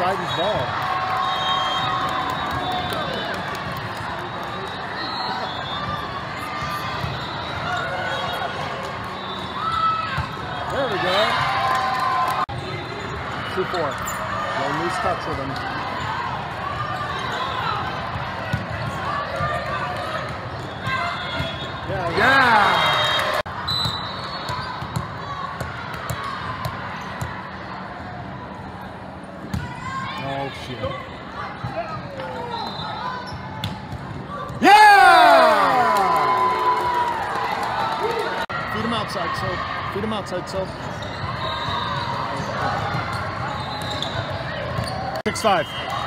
Poseidon's ball. There we go. 2-4. No loose touch with him. Yeah. Oh, shit. Yeah! Feed him outside, so. Feed him outside, so. 6-5.